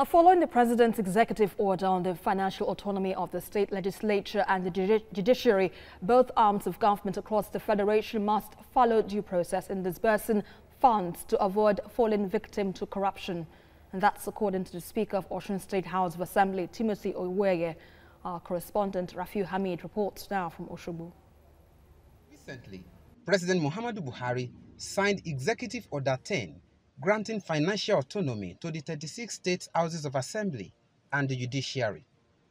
Following the President's executive order on the financial autonomy of the state legislature and the judiciary, both arms of government across the Federation must follow due process in disbursing funds to avoid falling victim to corruption. And that's according to the Speaker of Osun State House of Assembly, Timothy Oweye. Our correspondent Rafiu Hamid reports now from Osogbo. Recently, President Muhammadu Buhari signed Executive Order 10, granting financial autonomy to the 36 state houses of assembly and the judiciary.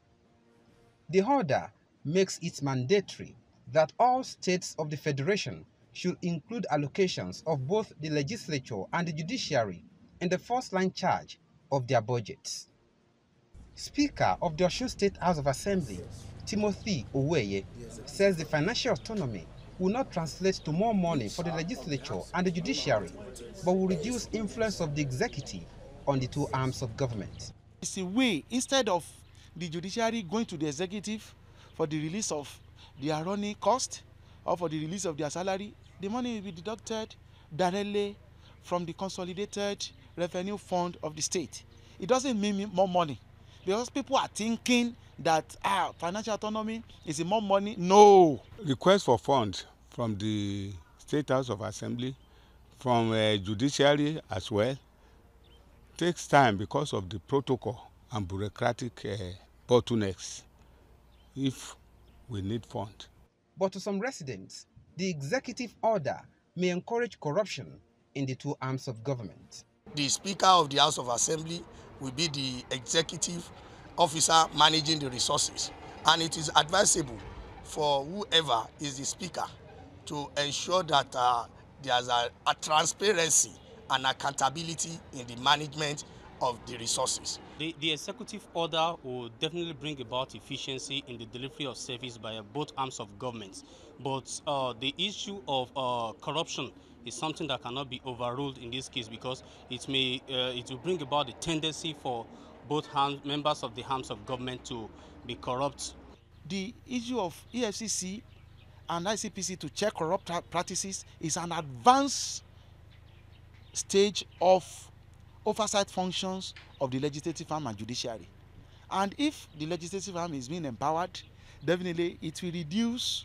The order makes it mandatory that all states of the federation should include allocations of both the legislature and the judiciary in the first-line charge of their budgets. Speaker of the Osun State House of Assembly, Timothy Oweye, says the financial autonomy will not translate to more money for the legislature and the judiciary, but will reduce influence of the executive on the two arms of government. It's a way, instead of the judiciary going to the executive for the release of their running cost or for the release of their salary, the money will be deducted directly from the consolidated revenue fund of the state. It doesn't mean more money, because people are thinking that financial autonomy is more money. No. Request for funds from the State House of Assembly, from judiciary as well, takes time because of the protocol and bureaucratic bottlenecks if we need funds. But to some residents, the executive order may encourage corruption in the two arms of government. The Speaker of the House of Assembly will be the executive officer managing the resources, and it is advisable for whoever is the Speaker to ensure that there's a transparency and accountability in the management of the resources. The executive order will definitely bring about efficiency in the delivery of service by both arms of government, but the issue of corruption is something that cannot be overruled in this case, because it will bring about the tendency for both members of the arms of government to be corrupt. The issue of EFCC and ICPC to check corrupt practices is an advanced stage of oversight functions of the legislative arm and judiciary. And if the legislative arm is being empowered, definitely it will reduce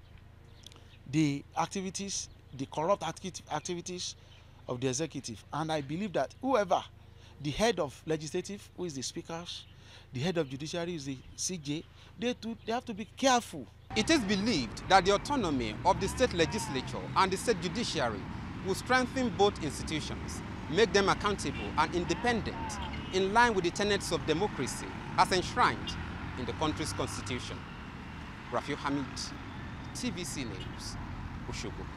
the activities, the corrupt activities of the executive. And I believe that whoever, the head of legislative, who is the speakers, the head of judiciary is the CJ, they have to be careful. It is believed that the autonomy of the state legislature and the state judiciary will strengthen both institutions, make them accountable and independent, in line with the tenets of democracy as enshrined in the country's constitution. Rafiu Hamid, TVC News, Osogbo.